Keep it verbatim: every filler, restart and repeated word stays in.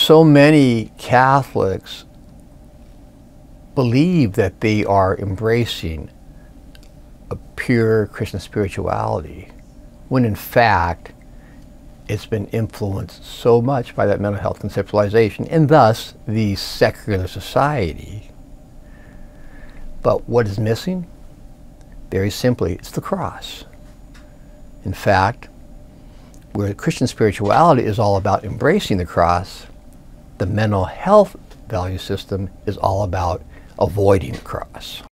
so many Catholics believe that they are embracing a pure Christian spirituality, when in fact it's been influenced so much by that mental health conceptualization and thus the secular society. But what is missing? Very simply, it's the cross. In fact, where Christian spirituality is all about embracing the cross, the mental health value system is all about avoiding the cross.